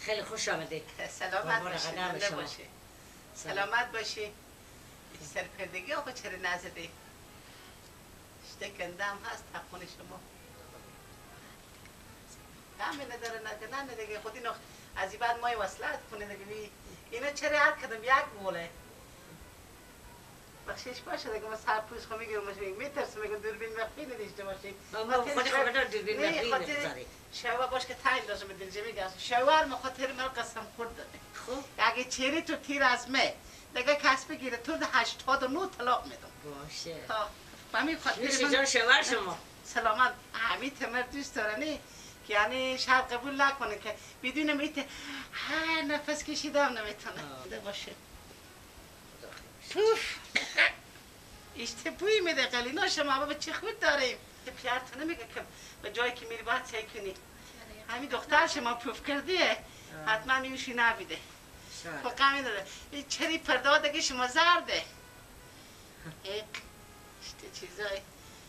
خیلی خوش آمده. سلامت باشی. سلامت باشی. سرپردگی آقا چرا نزده؟ شتکندم هست تقون شما. همه نداره نه دیگه خودی نخ از این بعد مای وصلت کنه دیگه اینا چرا هر کدوم یک بوله بخشش باشه دیگه ما سرپوش خو میگیرم میترسم میگم دوربین مخفی نداشته باشیم خودی خودم دوربین مخفی نمیذاری شوا باش که تایم داشتم دل جمی گاز شوار ما خاطر من قسم خورد داده خب اگه چهره تو تیر از مه دیگه کس بگیره تو 89 طلاق میدم باشه تا همین خاطر میشه جان شوار شما سلامت همین تمر دوست دارنی که یعنی شهر قبول نکنه که بدون میته ها نفس کشیدم نمیتونه ده باشه اشتباهی میده قلینا شما بابا چه خود داریم پیارتونه میگه که به جایی که میری باید سعی کنی همین دختر شما پروف کردیه حتما میوشی نبیده خب قمی داره چری پرده دیگه شما زرده اشته چیزایی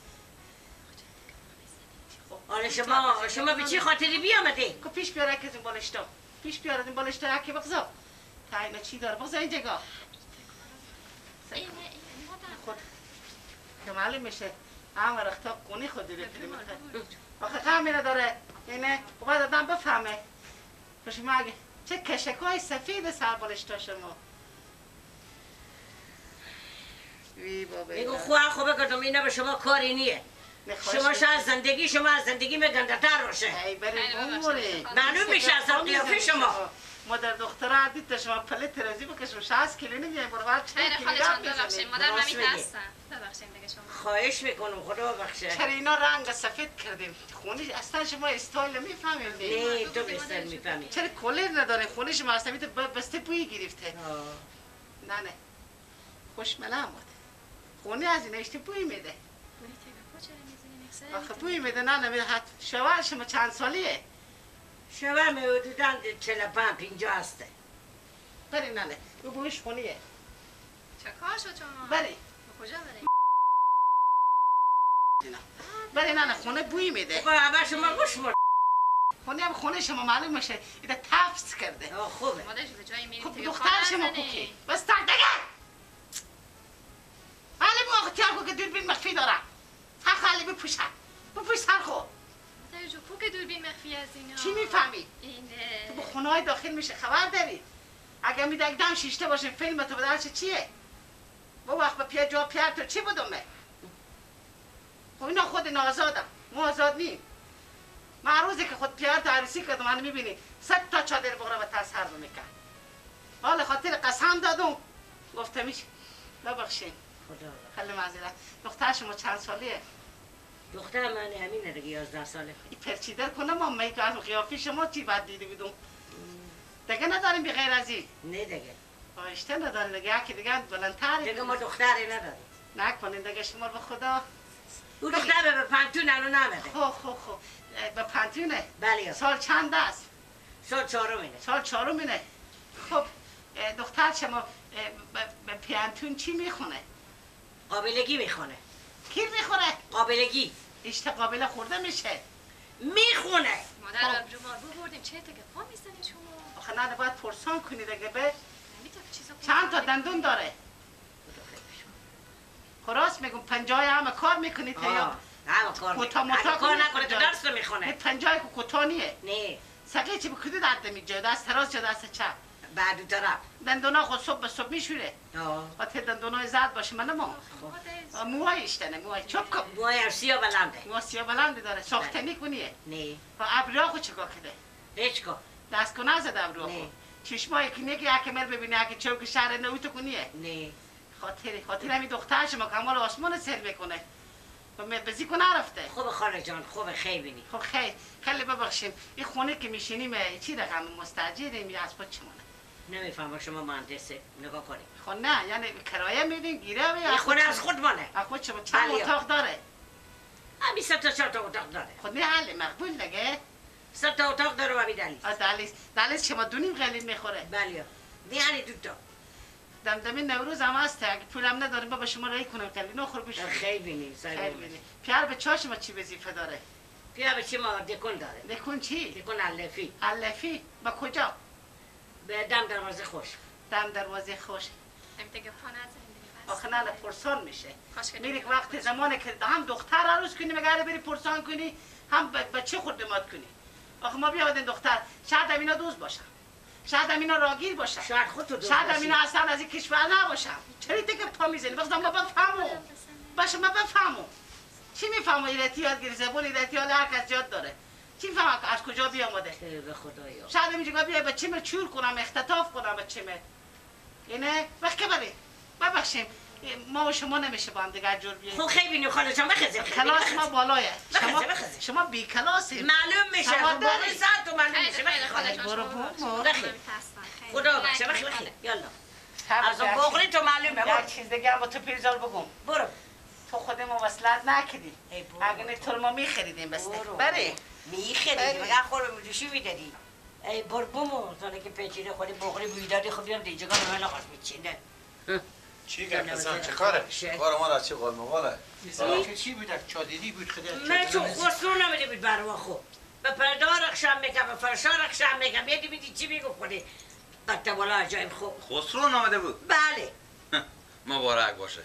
آره شما به چی خاطری بیامده؟ که پیش بیاره که این بالشتا پیش بیاره این بالشتا که بغضا تا اینا چی داره بغضا این جگاه خود که معلوم میشه همه رختا قونی خود دیده آخه قمی نداره اینه و باید آدم بفهمه که شما اگه چه کشکای سفید سر بالشتا شما وی بابا میگو خوبه کردم اینا به شما کاری نیه شما شاید شما از زندگی گنده تر باشه ای بری بوری معلوم میشه از قیافه شما مادر دختره عدید شما پله ترازی بکشم 60 کیلو نمیایم برابر 40 کیلو ببخشید مادر نمیت هستن ببخشید دیگه شما خواهش میکنم خدا ببخشه چرا اینا رنگ سفید کردیم خونی اصلا شما استایل میفهمید نه تو به استایل میفهمی چرا کولر نداره خونی شما اصلا میته بسته بوی گرفته نه خوش ملامت خونی از این اشتی بوی میده آخه بوی میده نه شوهر شما چند سالیه شوهر می حدوداً 45-50 هسته بری ننه او بویش خونیه چه کار شد شما؟ بری کجا بری؟ بری ننه خونه بوی میده بابا شما گوش مر خونه هم خونه شما معلوم میشه ایده تفس کرده خوبه مادرش به جایی میریم خب توی دختر شما کوکی بس تک دگه حالی بو اختیار کو که دوربین مخفی داره خالی بپوشه بپوش سر خو مادر جو کو که دوربین مخفی از اینا چی میفهمی؟ اینه تو به خونه های داخل میشه خبر داری؟ اگه میده اگدم شیشته باشه فیلم تو بدرچه چیه؟ با وقت با پیر جا پیر تو چی بدومه؟ خب اینا خود اینا آزادم ما آزاد نیم من روزی که خود پیر تو عروسی کردم من میبینی 100 تا چادر بغره و تاس هر میکرد حال خاطر قسم دادم گفته میشه ببخشین خیلی معذرت دختر شما چند سالیه؟ دختر من همینه دیگه 11 ساله این پرچیدر کنم اما تو از قیافه شما چی بد دیده بودم دیگه نداریم بی غیر از این نه دیگه اشته نداریم دیگه یکی دیگه بلندتر دیگه ما دختری نداریم نکنین دیگه شما به خدا او دختر به پنتون الان نمده خب به پنتونه بله سال چند است؟ سال 4مینه سال 4مینه خب دختر شما به پنتون چی میخونه؟ قابلگی میخونه کی میخوره؟ قابلگی اشته قابله خورده میشه میخونه مادر ابرو ماربو بردیم چه تگه پا میزنی شما آخه نه باید پرسان کنی دیگه به نمیتونه چیزا چند تا دندون داره؟ خراست میگم 50 همه کار میکنی تا یا همه کار نکنه تو درس رو میخونه 50 که کتانیه نه سقه چی بکدی درد میجه دست راست یا دست چپ بعد طرف دندونا خود صبح به صبح میشوره و ته دندونای زرد باشه من ما موهای اشتنه موهای چپ کن موهای هم سیاه بلنده موها سیاه بلنده داره ساختنی کنیه نه و ابریا خود چکا کده هیچ کن دست کنه زد ابریا خود چشمایی کنیه که یکی مر ببینه یکی چوک شهر نویتو کنیه نه خاطر همین دختر شما کمال آسمان سر میکنه و بزی کنه رفته خوب خاله جان خوب خیلی خب خیلی ببخشیم این خونه که میشینیم چی رقم مستاجریم یا از پا چمونه نمیفهمم شما مهندسه نگاه کنیم خب نه یعنی کرایه میدین گیره یا این خونه از خود مانه خود شما چند اتاق داره؟ همین 3 تا 4 تا اتاق داره خب نه حل مقبول دیگه 3 تا اتاق داره و دلیز شما دونیم غلیب میخوره بله یعنی 2 تا دمدمی نوروز هم هسته اگه پولم نداریم بابا شما رای کنم قلی نخور بشون خیلی نیست پیار به چا شما چی وظیفه داره؟ پیار به چی ما دکون داره دکون چی؟ دکون علفی علفی؟ با کجا؟ به دم دروازه خوش. دم دروازه خوش. هم دیگه پا نزنیم دیگه. آخه نه پرسان میشه. کاش که میری که وقت زمانی که هم دختر عروس کنی مگه بری پرسان کنی هم بچه خود دماد کنی. آخه ما بیادین دختر شاید هم اینا دوست باشم. شاید هم اینا راگیر باشم. شاید خودتو دوست شاید هم باشی. اینا اصلا از این کشور نباشم. چرا دیگه پا میزنی؟ بخدا ما بفهمو. باشه ما بفهمو. چی میفهمو ایرتی یادگیری زبون ایرتی حالا هر کس یاد داره. چی میفهمم از کجا بیامده؟ به خدایا. شاید میگه بیا بچه من چور کنم اختطاف کنم بچه من. اینه وقت بری. ببخشیم ما و شما نمیشه با هم دیگه جور بیاییم. خب خیلی بینیم خاله جان بخزه. کلاس ما بالایه. بخزه. شما بی کلاسید. معلوم میشه. خب باقی ساعت تو معلوم میشه. خاله جان برو شما بخیر. خدا بخشه بخیر. یالا. از اون یک بغلی تو معلومه. برو. چیز دیگه هم با تو پیرزال بگم. برو. تو خود موصلت نکردی. ای برو. اگه نه تو رو ما میخریدیم بسته. بری. میخریدی مگه خور میدوشی میدادی. ای برو بمون زانه که پیچیده خودی بغلی بویدادی خب بیام دیجگاه به من آغاز میچینه. چی گفتم چه کاره؟ کار ما را چه قال مقاله؟ که چی بود؟ چادری بود خدا. من چون خسرو نمیده بود بروا خوب. به پردار اخشم میگم به فرشار اخشم میگم یه دیمیدی چی میگو خودی قطع بالا عجایب خوب. خسرو نامده بود؟ بله. مبارک باشه.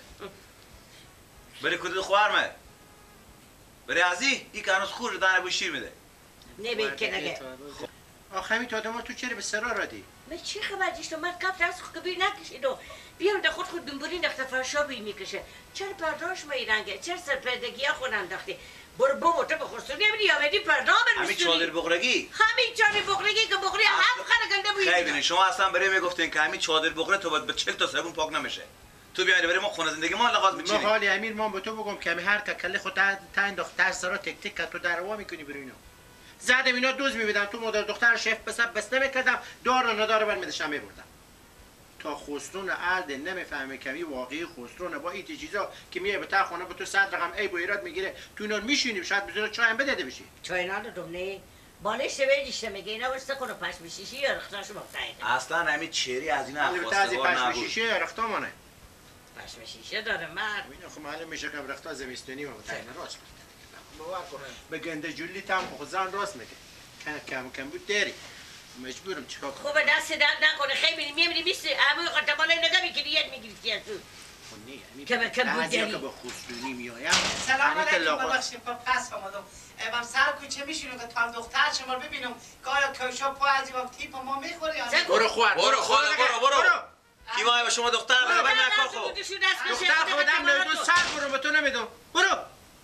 بری کدید خوارمه؟ بری ازی؟ این که هنوز خور دانه بو شیر میده. نبید که نگه. آخه همین تا تو چرا به سرا رادی؟ من چی خبر دیشتم من قبل از کبیر نکشید و بیام در خود دنبوری نخت فرشا بی میکشه. چرا پرداش ما رنگه؟ چرا سرپردگی ها خود انداختی؟ برو بابا تو به خسرو نمیدی یا بدی پردا برمیستونی؟ همین چادر بغرگی؟ همین چادر بغرگی که بغری هم خرگنده بویدی. خیلی بینید شما اصلا برای میگفتین که همین چادر بغره تو باید به 40 تا صابون پاک نمیشه. تو بیاید برای ما خونه زندگی ما لغاز میچینی. ما حالی امیر ما به تو بگم که هر کله خود تا انداخت در سرا تک تک تو دروا میکنی برو اینا. زدم اینا دوز میبدم تو مادر دختر شف بس نمیکردم دار و نداره بر میدشم میبردم. تا خسرون عرض نمیفهمه کمی واقعی خسرون با این چیزا که میای به تا خونه به تو 100 رقم ای بو ایراد میگیره تو اینا میشینی شاید بزنه چای هم بده بشی. چای ندادم نه. بالش بیدیشته میگه اینا واسه کنه پش میشیشی یا رختاش مفتایده. اصلا همین چری از این البته از این پش میشیشه رختامونه. پش میشیشه داره مرد. اینا خب معلوم میشه که رختا زمستونی ما تعیین راست باور کن به گنده جولی تام خود زن راست میگه کم بود داری مجبورم چیکار کنم خوبه دست درد نکنه خیلی میمیری میسی ابو قطباله نگاه میکنی یاد میگیری از اون که به کم بود داری که به خسرونی میایم سلام علیکم ببخشید پس آمدم. من سر کوچه میشینم که تا دختر شما رو ببینم گایا کوشا پا از این تیپ ما میخوره یا نه. برو خواهد برو کی وای به شما دختر بره برای نکن خب دختر خودم نمیدون سر برو به تو نمیدون برو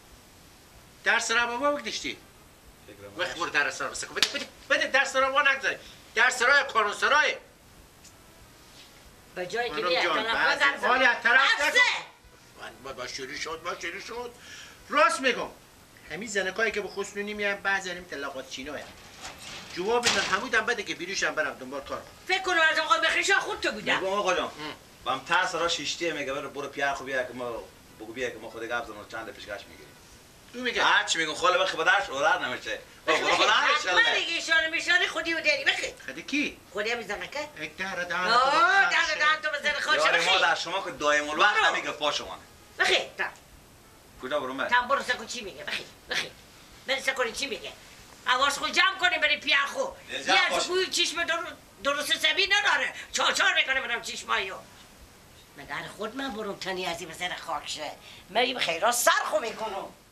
درس را بابا بگدشتی وقت برو درس را بسکو بده درس را با نگذاری درس را قانون سرای به جای که دیگه طرف حالی از طرف نگذاری با شروع شد راست میگم همین زنکایی که به خسرونی میان بعضی هم طلاقات چینا هم جواب اینا همودم بده که بیروش هم برم دنبال کار فکر کنم از آقای بخیشا خود تو بودم بگو آقا جان بام تاس را شیشتی میگه برو پیار خوب بیا که ما بگو بیا که ما خود گاب زنو چند پیشکش میگیریم تو میگه هر چی میگم خاله بخی بدرش اولاد نمیشه برو من دیگه اشاره میشاره خودی و داری بخی خدی کی خودی هم زنکه یک در دهان دهان تو بزن خوش یاری ما بخی در شما که دایم الوقت نمیگه پا شما بخی کجا برو من تام برو سکو چی میگه بخی بری سکو چی میگه آواز خود جمع کنی بری پیار خو یه از بوی چشم درست سبی نداره چار میکنه برم چشمایو مگر خود من برم تنی ازی به سر خاک شه من این خیرات سر خو میکنم